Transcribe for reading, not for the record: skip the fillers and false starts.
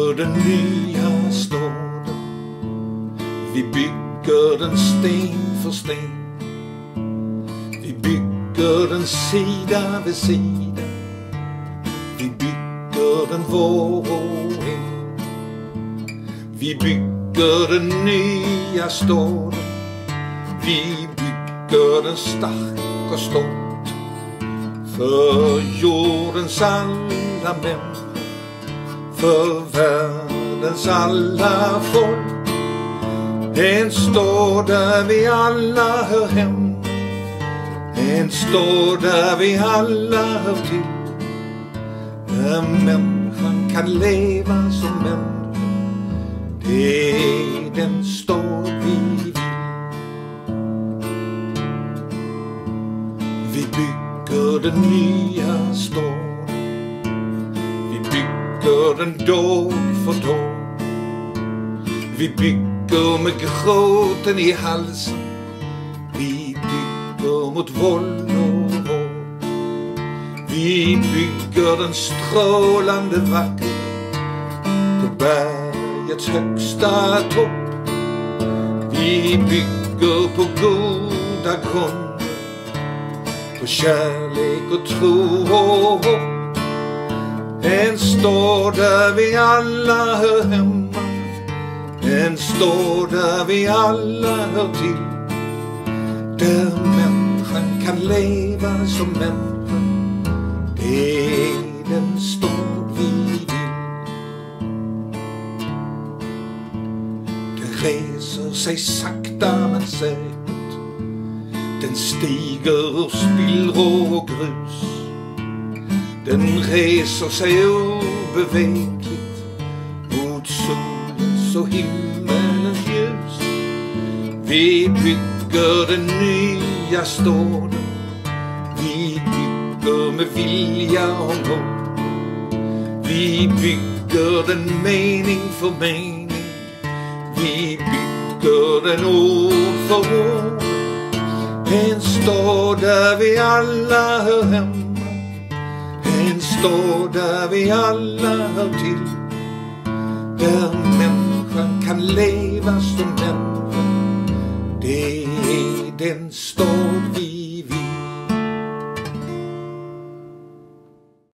bygger den nya staden. Vi bygger den sten för sten. Vi bygger den sida vid sida. Vi bygger den var och en. Vi bygger den nya staden. Vi bygger den stark och stolt. För jordens alla människor. För världens alla folk. En stad där vi alla hör hem. En stad där vi alla hör till. Där människan kan leva som människa. Det är den stad vi vill. Vi bygger den nya staden. Vi bygger den dag för dag. Vi bygger med gråten i halsen. Vi bygger mot våld och våld. Vi bygger den strålande vacker på bergets högsta topp. Vi bygger på goda grunder, på kärlek och tro och hopp. En stad där vi alla hör hemma. En stad där vi alla hör till. Där människan kan leva som människa. Det är den stad vi vill. Den reser sig sakta men säkert. Den stiger ur spillror och grus. Den reser sig obevekligt mot solens och himmelens ljus. Vi bygger den nya staden. Vi bygger med vilja och mod. Vi bygger den mening för mening. Vi bygger den ord för ord. En stad där vi alla hör hemma. En stad där vi alla hör till. Där människan kan leva som människa. Det är den stad